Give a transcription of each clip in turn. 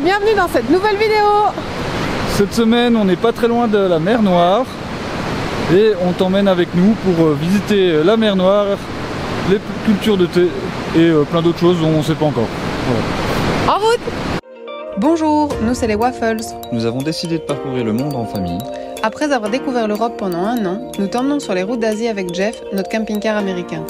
bienvenue dans cette nouvelle vidéo. Cette semaine, on n'est pas très loin de la mer Noire et on t'emmène avec nous pour visiter la mer Noire, les cultures de thé et plein d'autres choses dont on ne sait pas encore. Voilà. En route. Bonjour, nous c'est les Waffles. Nous avons décidé de parcourir le monde en famille. Après avoir découvert l'Europe pendant un an, nous t'emmenons sur les routes d'Asie avec Jeff, notre camping-car américain.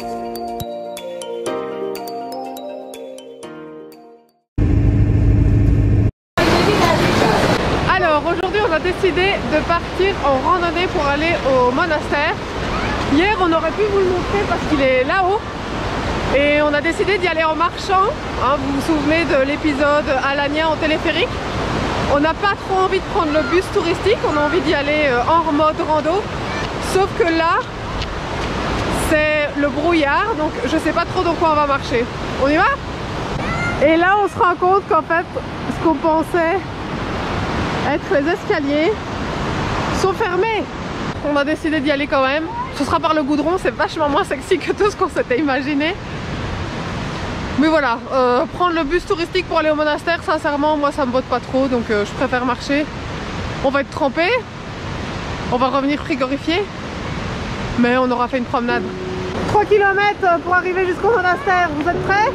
Alors aujourd'hui on a décidé de partir en randonnée pour aller au monastère. Hier on aurait pu vous le montrer parce qu'il est là-haut. Et on a décidé d'y aller en marchant. Vous vous souvenez de l'épisode Alania en téléphérique? On n'a pas trop envie de prendre le bus touristique, on a envie d'y aller en mode rando. Sauf que là, c'est le brouillard, donc je sais pas trop dans quoi on va marcher. On y va? Et là, on se rend compte qu'en fait, ce qu'on pensait être les escaliers sont fermés. On a décidé d'y aller quand même. Ce sera par le goudron, c'est vachement moins sexy que tout ce qu'on s'était imaginé. Mais voilà, prendre le bus touristique pour aller au monastère, sincèrement, moi ça me botte pas trop, donc je préfère marcher. On va être trempé, on va revenir frigorifié, mais on aura fait une promenade. 3 km pour arriver jusqu'au monastère, vous êtes prêts?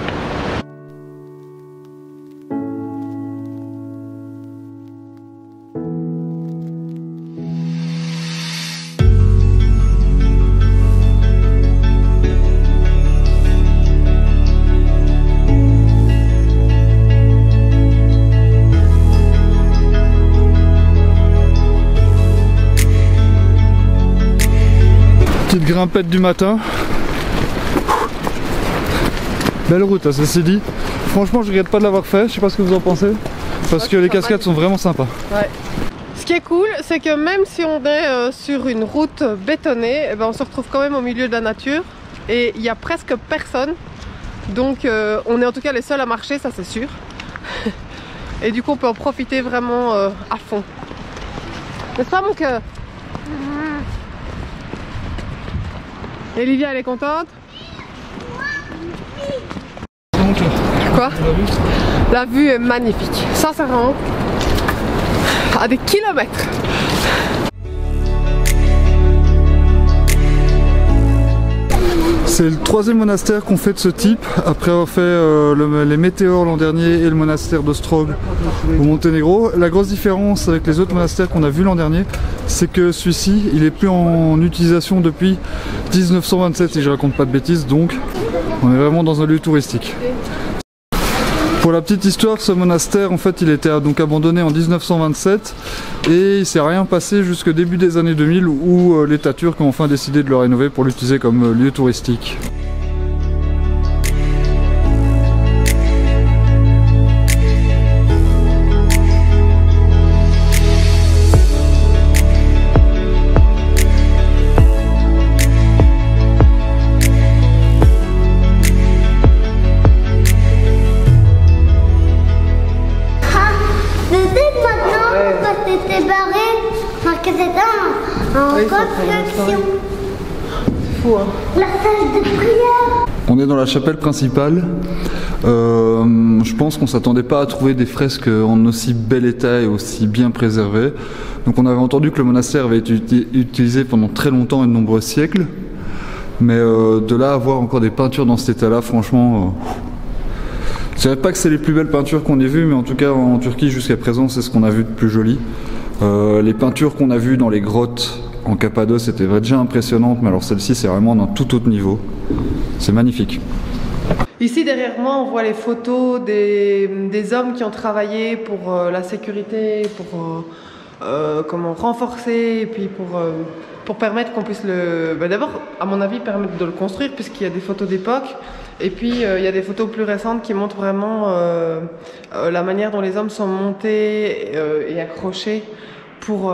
Petite grimpette du matin. Belle route, ceci dit. Franchement, je regrette pas de l'avoir fait. Je sais pas ce que vous en pensez. Parce que les cascades sont vraiment sympas. Ouais. Ce qui est cool, c'est que même si on est sur une route bétonnée, on se retrouve quand même au milieu de la nature. Et il y a presque personne. Donc on est en tout cas les seuls à marcher, ça c'est sûr. Et du coup on peut en profiter vraiment à fond. N'est-ce pas mon cœur? Olivia, elle est contente? Quoi? La vue est magnifique, sincèrement, à des kilomètres. C'est le 3e monastère qu'on fait de ce type, après avoir fait les météores l'an dernier et le monastère d'Ostrog au Monténégro. La grosse différence avec les autres monastères qu'on a vus l'an dernier, c'est que celui-ci, il est plus en utilisation depuis 1927, si je raconte pas de bêtises, donc on est vraiment dans un lieu touristique. Pour la petite histoire, ce monastère, en fait, il était donc abandonné en 1927 et il s'est rien passé jusqu'au début des années 2000 où l'État turc a enfin décidé de le rénover pour l'utiliser comme lieu touristique. La salle de prière. On est dans la chapelle principale. Je pense qu'on s'attendait pas à trouver des fresques en aussi bel état et aussi bien préservées. Donc on avait entendu que le monastère avait été utilisé pendant très longtemps et de nombreux siècles. Mais de là à voir encore des peintures dans cet état-là, franchement... je dirais pas que c'est les plus belles peintures qu'on ait vues, mais en tout cas en Turquie jusqu'à présent c'est ce qu'on a vu de plus joli. Les peintures qu'on a vues dans les grottes en Cappadoce étaient déjà impressionnantes, mais alors celle-ci c'est vraiment d'un tout autre niveau. C'est magnifique. Ici derrière moi on voit les photos des hommes qui ont travaillé pour la sécurité, pour comment renforcer et puis pour permettre qu'on puisse d'abord à mon avis permettre de le construire puisqu'il y a des photos d'époque et puis il y a des photos plus récentes qui montrent vraiment la manière dont les hommes sont montés et accrochés pour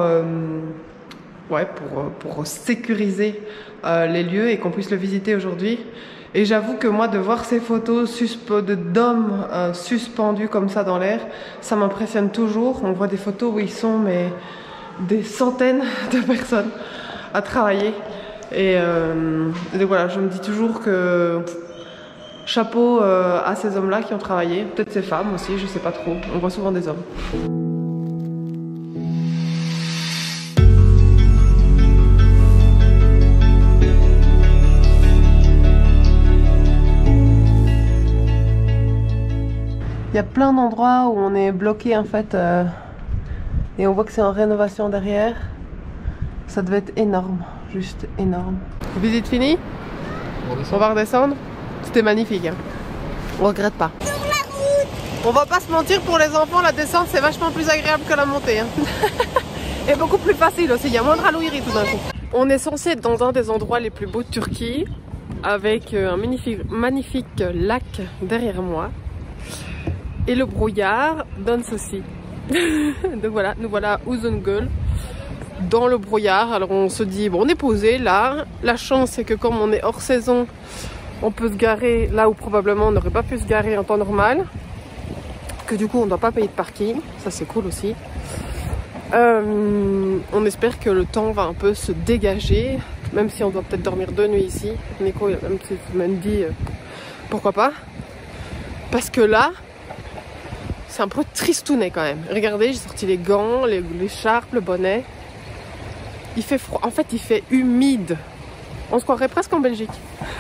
sécuriser les lieux et qu'on puisse le visiter aujourd'hui. Et j'avoue que moi de voir ces photos d'hommes suspendus comme ça dans l'air, ça m'impressionne toujours. On voit des photos où ils sont mais des centaines de personnes à travailler. Et donc voilà, je me dis toujours que Chapeau à ces hommes-là qui ont travaillé, peut-être ces femmes aussi, je sais pas trop. On voit souvent des hommes. Il y a plein d'endroits où on est bloqué en fait et on voit que c'est en rénovation derrière. Ça devait être énorme, juste énorme. Visite finie? On va redescendre? C'était magnifique, hein. On regrette pas. On va pas se mentir, pour les enfants la descente c'est vachement plus agréable que la montée, hein. Et beaucoup plus facile aussi, il y a moins de ralouillerie tout d'un coup. On est censé être dans un des endroits les plus beaux de Turquie avec un magnifique lac derrière moi. Et le brouillard donne ceci. Donc voilà, nous voilà à Uzungöl, dans le brouillard. Alors on se dit, bon on est posé là. La chance c'est que comme on est hors saison, on peut se garer là où probablement on n'aurait pas pu se garer en temps normal. Que du coup on ne doit pas payer de parking, ça c'est cool aussi. On espère que le temps va un peu se dégager, même si on doit peut-être dormir 2 nuits ici. Nico il a même dit pourquoi pas. Parce que là, c'est un peu tristounet quand même. Regardez, j'ai sorti les gants, l'écharpe, le bonnet. Il fait froid. En fait, il fait humide. On se croirait presque en Belgique.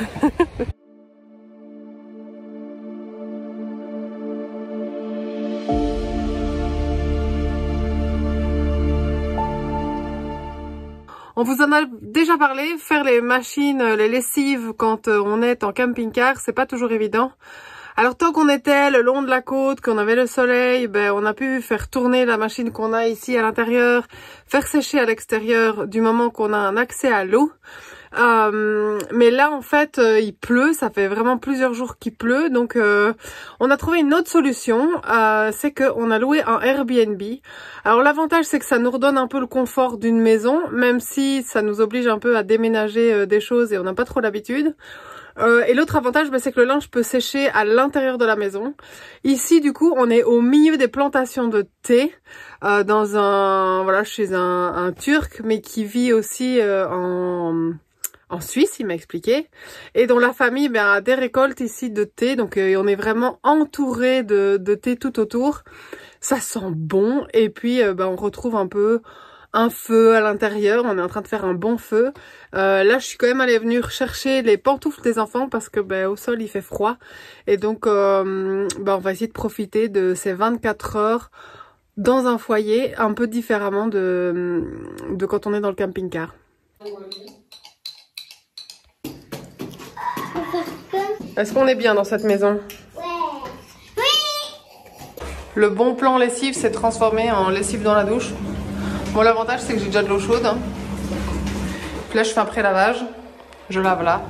On vous en a déjà parlé, faire les machines, les lessives quand on est en camping-car, c'est pas toujours évident. Alors tant qu'on était le long de la côte, qu'on avait le soleil, ben on a pu faire tourner la machine qu'on a ici à l'intérieur, faire sécher à l'extérieur du moment qu'on a un accès à l'eau. Mais là en fait il pleut, ça fait vraiment plusieurs jours qu'il pleut, donc on a trouvé une autre solution, c'est qu'on a loué un Airbnb. Alors l'avantage c'est que ça nous redonne un peu le confort d'une maison, même si ça nous oblige un peu à déménager des choses et on n'a pas trop l'habitude. Et l'autre avantage, c'est que le linge peut sécher à l'intérieur de la maison. Ici, du coup, on est au milieu des plantations de thé, dans chez un Turc, mais qui vit aussi en Suisse, il m'a expliqué, et dont la famille a des récoltes ici de thé, donc on est vraiment entouré de thé tout autour. Ça sent bon, et puis on retrouve un peu un feu à l'intérieur, on est en train de faire un bon feu. Là je suis quand même allée venir chercher les pantoufles des enfants parce que au sol il fait froid, et donc on va essayer de profiter de ces 24 heures dans un foyer un peu différemment de quand on est dans le camping-car. Est-ce qu'on est bien dans cette maison? Ouais. Oui. Le bon plan lessive s'est transformé en lessive dans la douche. Bon, l'avantage c'est que j'ai déjà de l'eau chaude, hein. Puis là je fais un pré-lavage, je lave là.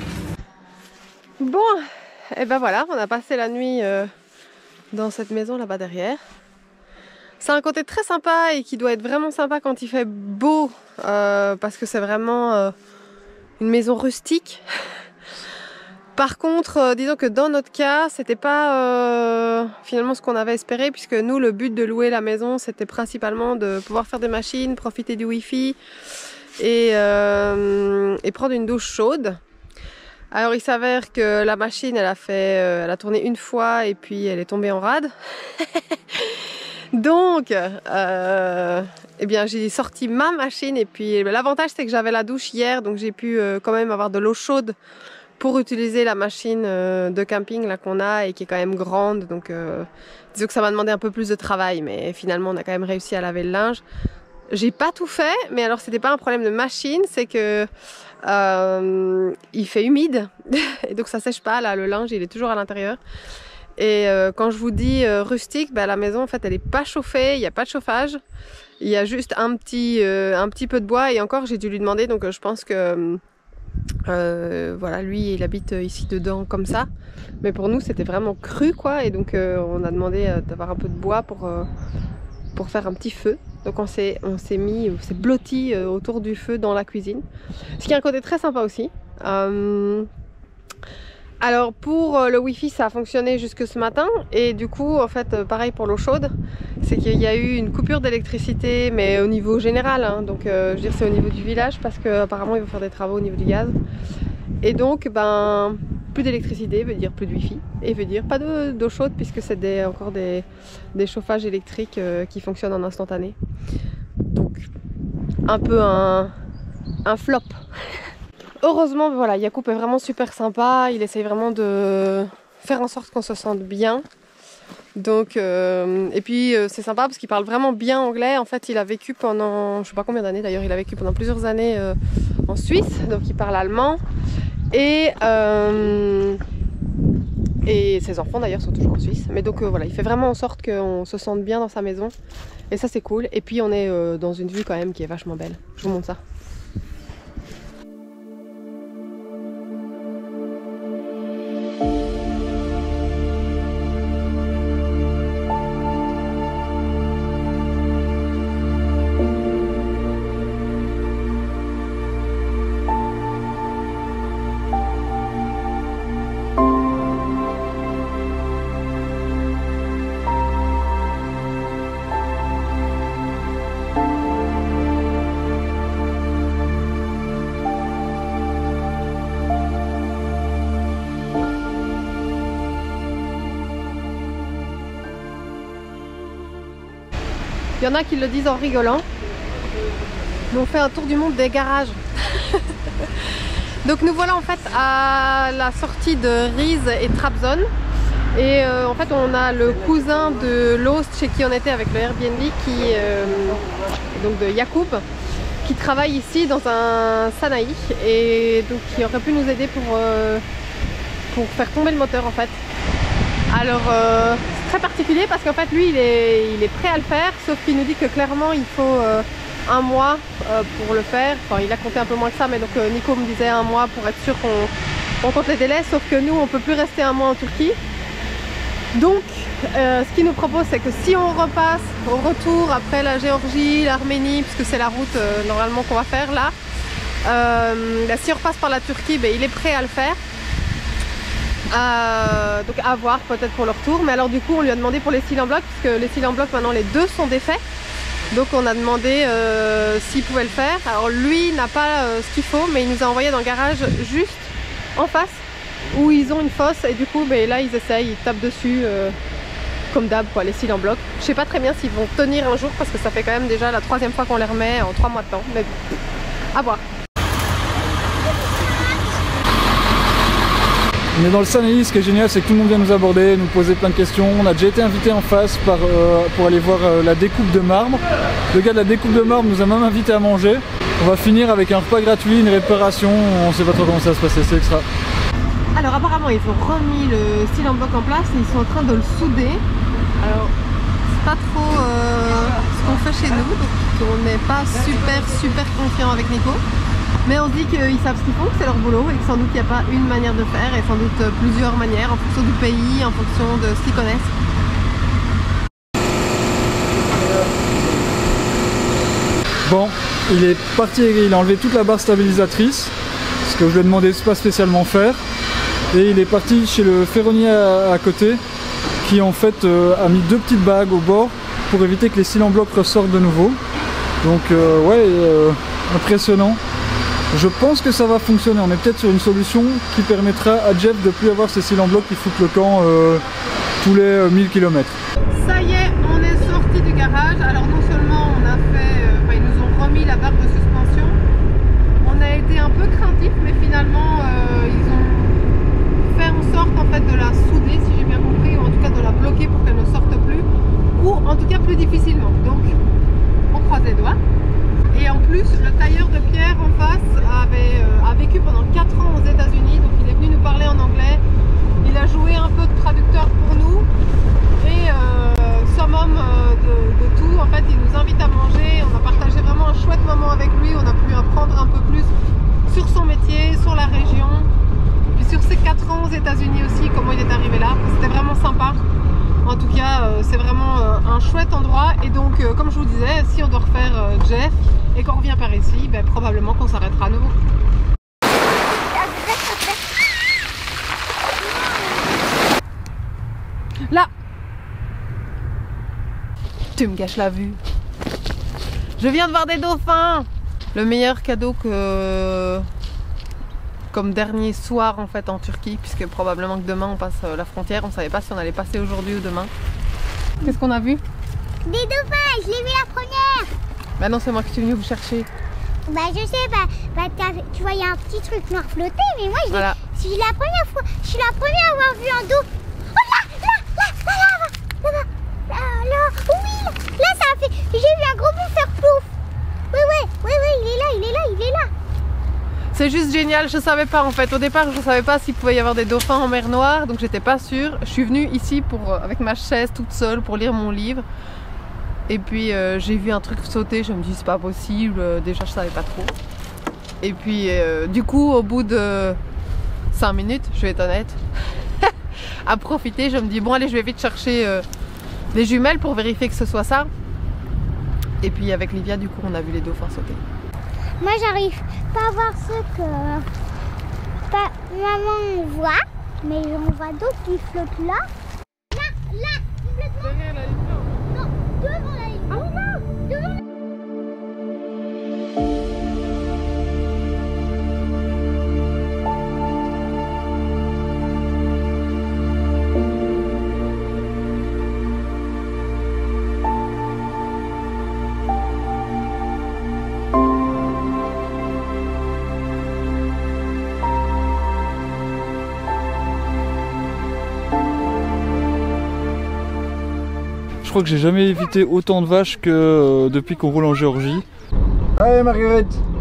Bon, et ben voilà, on a passé la nuit dans cette maison là-bas derrière. C'est un côté très sympa et qui doit être vraiment sympa quand il fait beau, parce que c'est vraiment une maison rustique. Par contre, disons que dans notre cas, c'était pas finalement ce qu'on avait espéré, puisque nous, le but de louer la maison, c'était principalement de pouvoir faire des machines, profiter du Wi-Fi et prendre une douche chaude. Alors il s'avère que la machine, elle a tourné une fois et puis elle est tombée en rade. Donc, eh bien, j'ai sorti ma machine, et puis l'avantage c'est que j'avais la douche hier, donc j'ai pu quand même avoir de l'eau chaude pour utiliser la machine de camping là qu'on a et qui est quand même grande. Donc disons que ça m'a demandé un peu plus de travail, mais finalement on a quand même réussi à laver le linge. J'ai pas tout fait, mais alors c'était pas un problème de machine, c'est que il fait humide et donc ça sèche pas là, le linge il est toujours à l'intérieur. Et quand je vous dis rustique, la maison en fait elle est pas chauffée, il n'y a pas de chauffage, il y a juste un petit peu de bois, et encore j'ai dû lui demander, donc je pense que voilà, lui il habite ici dedans comme ça, mais pour nous c'était vraiment cru quoi, et donc on a demandé d'avoir un peu de bois pour faire un petit feu. Donc on s'est blotti autour du feu dans la cuisine, ce qui est un côté très sympa aussi. Alors pour le wifi ça a fonctionné jusque ce matin, et du coup en fait pareil pour l'eau chaude, c'est qu'il y a eu une coupure d'électricité, mais au niveau général, hein, donc je veux dire c'est au niveau du village, parce que apparemment ils vont faire des travaux au niveau du gaz, et donc plus d'électricité veut dire plus de wifi et veut dire pas d'eau chaude puisque c'est encore des chauffages électriques qui fonctionnent en instantané. Donc un peu un flop. Heureusement voilà, Yacoub est vraiment super sympa, il essaye vraiment de faire en sorte qu'on se sente bien. Donc, et puis c'est sympa parce qu'il parle vraiment bien anglais. En fait il a vécu pendant, je sais pas combien d'années d'ailleurs, il a vécu pendant plusieurs années en Suisse, donc il parle allemand. Et ses enfants d'ailleurs sont toujours en Suisse. Mais donc voilà, il fait vraiment en sorte qu'on se sente bien dans sa maison. Et ça c'est cool. Et puis on est dans une vue quand même qui est vachement belle. Je vous montre ça. Il y en a qui le disent en rigolant. Mais on fait un tour du monde des garages. Donc nous voilà en fait à la sortie de Riez et Trabzon. Et en fait on a le cousin de l'host chez qui on était avec le Airbnb, donc de Yacoub, qui travaille ici dans un Sanaï et donc qui aurait pu nous aider pour faire tomber le moteur en fait. Alors c'est très particulier parce qu'en fait lui il est prêt à le faire, sauf qu'il nous dit que clairement il faut un mois pour le faire. Enfin il a compté un peu moins que ça, mais donc Nico me disait un mois pour être sûr qu'on compte les délais, sauf que nous on peut plus rester un mois en Turquie. Donc ce qu'il nous propose c'est que si on repasse au retour après la Géorgie, l'Arménie, puisque c'est la route normalement qu'on va faire là, si on repasse par la Turquie, ben, il est prêt à le faire. Donc à voir peut-être pour le retour, mais alors du coup on lui a demandé pour les styles en bloc, puisque les styles en bloc maintenant les deux sont défaits, donc on a demandé s'il pouvait le faire. Alors lui n'a pas ce qu'il faut, mais il nous a envoyé dans le garage juste en face où ils ont une fosse et du coup ben, là ils essayent, ils tapent dessus comme d'hab quoi, les styles en bloc. Je sais pas très bien s'ils vont tenir un jour parce que ça fait quand même déjà la 3e fois qu'on les remet en 3 mois de temps, mais à voir. On est dans le Sanaï, ce qui est génial c'est que tout le monde vient nous aborder, nous poser plein de questions. On a déjà été invité en face pour aller voir la découpe de marbre. Le gars de la découpe de marbre nous a même invité à manger. On va finir avec un repas gratuit, une réparation, on sait pas trop comment ça va se passer, c'est extra. Alors apparemment ils ont remis le style en bloc en place et ils sont en train de le souder. Alors c'est pas trop ce qu'on fait chez nous, donc on n'est pas super confiant avec Nico. Mais on se dit qu'ils savent ce qu'ils font, que c'est leur boulot et que sans doute il n'y a pas une manière de faire et sans doute plusieurs manières en fonction du pays, en fonction de ce qu'ils connaissent. Bon, il est parti, il a enlevé toute la barre stabilisatrice, ce que je lui ai demandé de pas spécialement faire. Et il est parti chez le ferronnier à côté, qui en fait a mis 2 petites bagues au bord pour éviter que les cils en bloc ressortent de nouveau. Donc ouais, impressionnant. Je pense que ça va fonctionner, on est peut-être sur une solution qui permettra à Jeff de ne plus avoir ces cils en bloc qui foutent le camp tous les 1000 km. Ça y est, on est sorti du garage. Alors non seulement on a fait, ils nous ont remis la barre de suspension, on a été un peu craintif, mais finalement ils ont fait en sorte en fait de la souder, si j'ai bien compris, ou en tout cas de la bloquer pour qu'elle ne sorte plus, ou en tout cas plus difficilement. Donc on croise les doigts. Et en plus, le tailleur de pierre en face a vécu pendant 4 ans aux États-Unis, donc il est venu nous parler en anglais. Il a joué un peu de traducteur pour nous et summum de tout. En fait, il nous invite à manger. On a partagé vraiment un chouette moment avec lui. On a pu apprendre un peu plus sur son métier, sur la région, puis sur ses 4 ans aux États-Unis aussi, comment il est arrivé là. C'était vraiment sympa. En tout cas, c'est vraiment un chouette endroit. Et donc, comme je vous disais, si on doit refaire Jeff et qu'on revient par ici, ben, probablement qu'on s'arrêtera à nouveau. Là! Tu me gâches la vue. Je viens de voir des dauphins! Le meilleur cadeau qu'on comme dernier soir en fait en Turquie, puisque probablement que demain on passe la frontière. On savait pas si on allait passer aujourd'hui ou demain. Qu'est-ce qu'on a vu? Des dauphins, je l'ai vu la première. Bah non, c'est moi qui suis venue vous chercher. Bah je sais, tu vois il y a un petit truc noir flotter, mais moi je Voilà. suis la première fois, je suis la première à avoir vu un dos. Oh là, oui, là ça a fait, j'ai vu un gros bout faire plouf. Oui, il est là. C'est juste génial, je savais pas en fait. Au départ, je savais pas s'il pouvait y avoir des dauphins en mer Noire, donc j'étais pas sûre. Je suis venue ici avec ma chaise toute seule pour lire mon livre. Et puis j'ai vu un truc sauter, je me dis c'est pas possible, déjà je savais pas trop. Et puis du coup au bout de 5 minutes, je vais être honnête, à profiter, je me dis bon allez je vais vite chercher des jumelles pour vérifier que ce soit ça. Et puis avec Livia du coup on a vu les dauphins sauter. Moi j'arrive pas à voir ce que maman voit, mais on voit d'autres qui flottent là. Là, complètement. Derrière la ligne blanche. Non, devant la ligne. Ah oui, non, devant la... Je crois que j'ai jamais évité autant de vaches que depuis qu'on roule en Géorgie. Allez Marguerite!